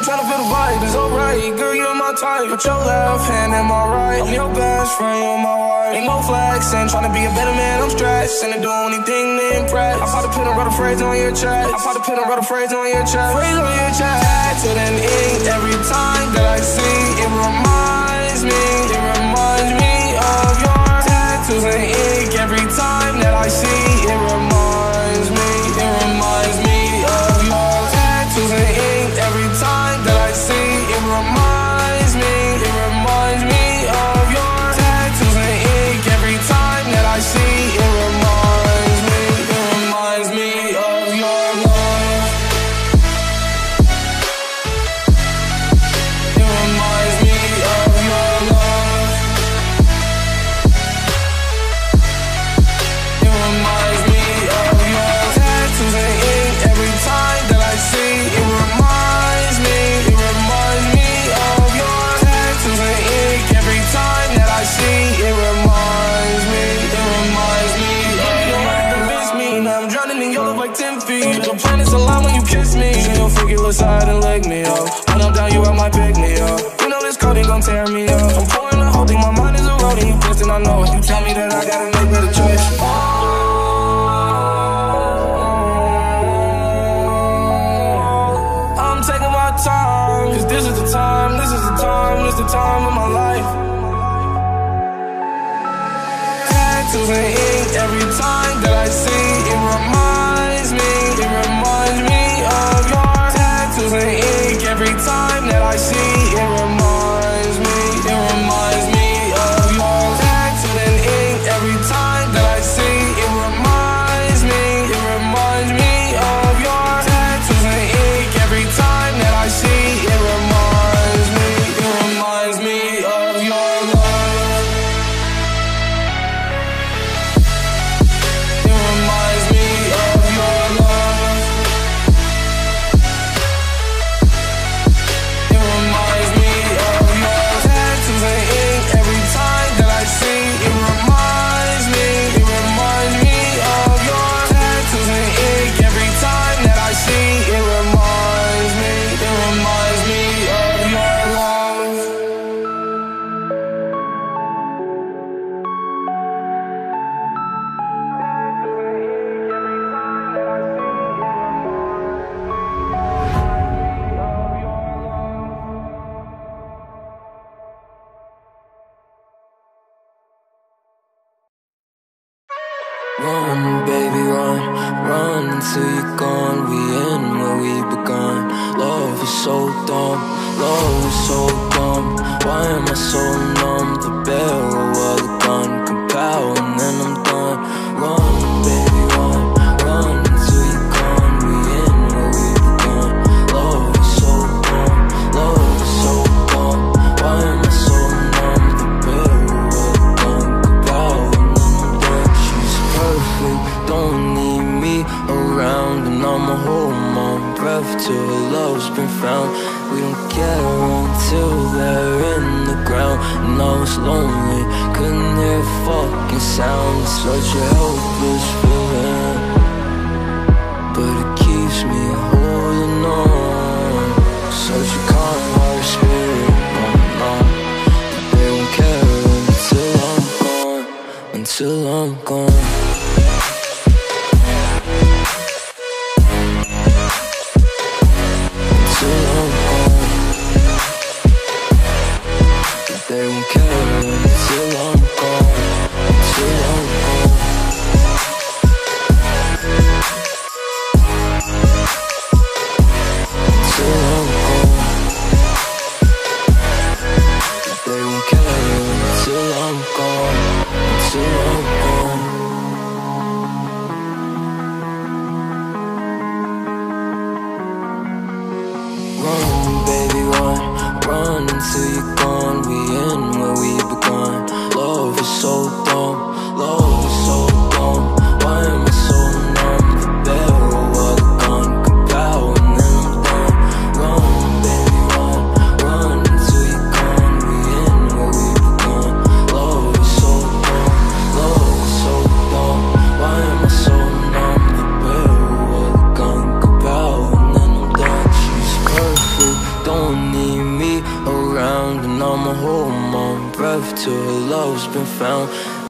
tryna feel the vibe, it's alright. Girl, you're my type. Put your left hand in my right. I'm your best friend, you're my wife. Ain't no flexing, tryna be a better man, I'm stressed. And to do anything to impress. I pop the pen and write a phrase on your chest. I pop the pen and write a phrase on your chest. Phrase on your chest. Tattooed in ink every time that I see. It reminds me of your tattoos in ink every time that I see. It reminds me of your tattoos in ink every time that I see. It reminds me of your tattoos in ink every time that I see. It reminds me of your love. It reminds me of your love. It reminds me of your tattoos in ink every time that I see. It reminds me of your tattoos in ink every time that I see. It reminds me of your convince me. Now I'm drowning in your love like 10 feet. The planets align when you kiss me. You don't freak you aside and leg me up. When I'm down, you out my pick me up. You know this coding gon' tear me up. I'm pouring a whole thing, my mind is eroding. You pissed and I know it. You tell me that I gotta make better choice. I'm taking my time, cause this is the time of my life. Tattoos in ink every time that I see. It reminds me of your tattoos in ink every time that I see. It reminds me of your tattoos in ink every time that I see. It reminds me of your tattoos in ink every time that I see. It reminds me of your love. It reminds me of your love. It reminds me of your tattoos in ink every time that I see. It reminds me of your tattoos in ink every time that I see. It reminds me of your love. Run, baby, run until you're gone. We end where we begun. Love is so dumb, why am I so numb? The barrel of the gun can power and then I'm done. Run, baby, run until you're gone. We end where we begun. Love is so dumb, why am I so numb? The barrel of the gun can power and then I'm done. She's perfect, don't need me around, and I'ma hold my breath till her love's been found. We don't care until they're in the ground. And I was lonely, couldn't hear a fucking sound. It's such a helpless feeling, but it keeps me holding on. Such a kind-hearted spirit, but they won't care until I'm gone. They won't care until I'm gone. They won't care until I'm gone. Run, baby, run until you're gone. We end where we begun. Love is so dumb, why am I so numb? The barrel of the gun can power and then I'm done. Run, baby, run until you're gone. We end where we begun. Love is so dumb, why am I so numb? The barrel of the gun can power and then I'm done. She's perfect, don't hold my breath till her love's been found.